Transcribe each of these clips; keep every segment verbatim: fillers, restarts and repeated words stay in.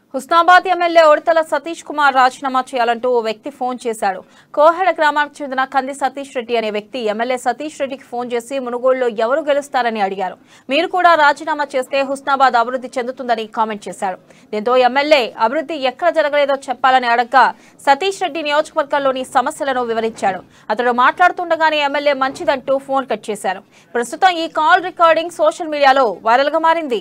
Husnabad MLA Udathala Satish Kumar రాజీనామా చేయాలంటూ ఓ వ్యక్తి ఫోన్ చేశాడు. కోహెడ గ్రామానికి చెందిన కంది సతీష్ రెడ్డి అనే వ్యక్తి ఎమ్మెల్యే సతీష్ రెడ్డికి ఫోన్ చేసి మునుగోడులో ఎవరు గెలుస్తారని అడిగారు. మీరు కూడా రాజీనామా చేస్తే హుస్నాబాద్ అభివృద్ధి చెందుతుందని కామెంట్ చేశాడు. దీంతో ఎమ్మెల్యే అభివృద్ధి ఎక్కడ జరగలేదో చెప్పాలని అడగ్గా సతీష్ రెడ్డి నియోజకవర్గంలోని సమస్యలను వివరించాడు. అతడు మాట్లాడుతుండగానే ఎమ్మెల్యే మంచిదంటూ ఫోన్ కట్ చేశారు. ప్రస్తుతం ఈ కాల్ రికార్డింగ్ సోషల్ మీడియాలో వైరల్ గా మారింది.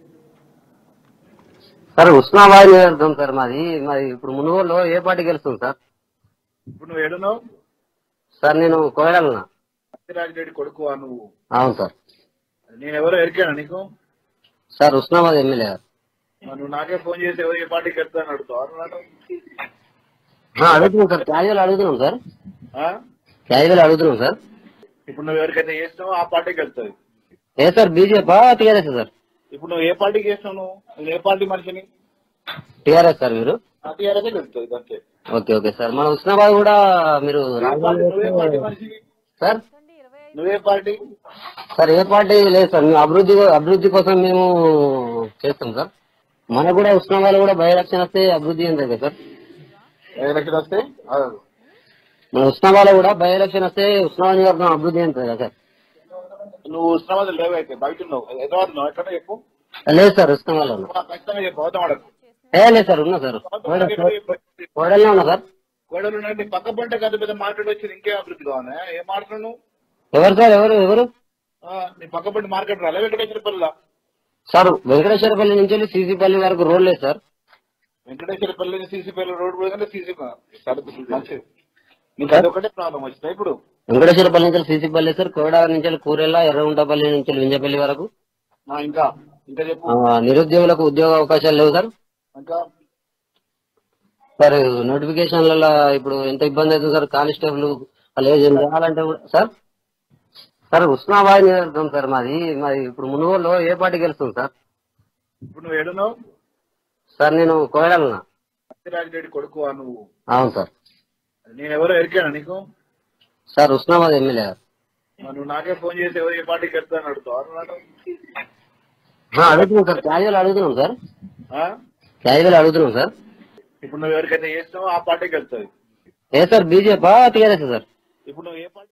సార్ హుస్నాబాద్ నియోజకవర్గం సార్ మాది మరి ఇప్పుడు మునుగోడులో ఏ పార్టీ గెలుస్తుంది సార్? ఇప్పుడు నువ్వు ఏడున్నావు సార్? నేను కోయడన్నా. రెడ్డి కొడుకు నువ్వు? అవును సార్. నేను ఎవరో ఎరికానా నీకు? సార్ హుస్నాబాద్ ఎమ్మెల్యే గారు. నువ్వు నాకే ఫోన్ చేసి ఎవరు ఏ పార్టీకి వెళ్తాను అడుగుతావు? అడుగుతున్నాం సార్, క్యాజువల్ అడుగుతున్నాం సార్, ఆ? క్యాజువల్ అడుగుతున్నాం సార్. ఇప్పుడు నువ్వు ఎవరికైతే చేస్తావో ఆ పార్టీకి వెళ్తావు. ఏ సార్, బీజేపీ టీఆర్ఎస్ సార్? ఇప్పుడు నువ్వు ఏ పార్టీకి చేస్తావు? నువ్వు నువ్వు ఏ పార్టీ మనిషిని? TRS sir. మీరు టీఆర్ఎస్ వెళ్తుంది అంతే. Okay okay sir. మన హుస్నాబాద్ కూడా మీరు నువ్వే పార్టీ మనిషివి సార్? నువ్వే పార్టీ సార్ ఏ పార్టీ లేదు సార్, మేము అభివృద్ధి అభివృద్ధి కోసం మేము చేస్తాం సార్. మనకు కూడా హుస్నాబాద్ కూడా బై ఎలక్షన్ వస్తే అభివృద్ధి ఏం కదా సార్? ఎలక్షన్ వస్తే మన హుస్నాబాద్ కూడా బై ఎలక్షన్ వస్తే హుస్నాబాద్ నియోజకవర్గం అభివృద్ధి ఏం కదా సార్? నువ్వు హుస్నాబాద్ లేవైతే బయట ఉన్నావు, హైదరాబాద్ ఉన్నావు, ఎక్కడ చెప్పు? లేదు సార్, హుస్నాబాద్ ఉన్నా. ఖచ్చితంగా చెప్పు, అవతం అడగ. ఏ లేదు సార్, ఉన్నా సార్, కోడల్లో ఉన్నా సార్. కోడలు నీ పక్క పంట పెద్ద పెద్ద మార్కెట్ వచ్చింది, ఇంకేం అభివృద్ధి కావాలి? ఏం మాట్లాడు? ఎవరు సార్? ఎవరు ఎవరు నీ పక్క పంట మార్కెట్ రాలే వెంకటేశ్వరపల్లిలా? సార్ వెంకటేశ్వరపల్లి నుంచి వెళ్ళి సీసీపల్లి వరకు రోడ్ లేదు సార్. వెంకటేశ్వరపల్లి సీసీపల్లి రోడ్ కూడా సీసీ మంచిది. నీకు అదొకటే ప్రాబ్లం వచ్చిందా ఇప్పుడు? వెంకటేశ్వరపల్లి నుంచి సీసీపల్లి సార్, కోడ నుంచి కూరెల్లా, ఎర్రగుంటపల్లి నుంచి వింజపల్లి వరకు. ఇంకా ఇంకా చెప్పు. నిరుద్యోగులకు ఉద్యోగ అవకాశాలు లేవు సార్. ఇంకా సార్ నోటిఫికేషన్లలో ఇప్పుడు ఎంత ఇబ్బంది అవుతుంది సార్, కానిస్టేబుల్ వాళ్ళు ఏం చేయాలంటే సార్. సార్ హుస్నాబాద్ నియోజకవర్గం సార్ మాది మరి ఇప్పుడు మునుగోడులో ఏ పార్టీ గెలుస్తుంది సార్? ఇప్పుడు నువ్వు ఏడున్నావు సార్? నేను కోయడన్నా. రెడ్డి కొడుకు నువ్వు? అవును సార్. నేను ఎవరో ఎరికానా నీకు? సార్ హుస్నాబాద్ ఎమ్మెల్యే గారు. నువ్వు నాకే ఫోన్ చేసి ఎవరు ఏ పార్టీకి వెళ్తాను అడుగుతావు? అడుగుతున్నాం సార్, క్యాజువల్ అడుగుతున్నాం సార్, ఆ? క్యాజువల్ అడుగుతున్నాం సార్. ఇప్పుడు నువ్వు ఎవరికైతే చేస్తావో ఆ పార్టీకి వెళ్తావు. ఏ సార్, బీజేపీ టీఆర్ఎస్ సార్? ఇప్పుడు నువ్వు ఏ పార్టీ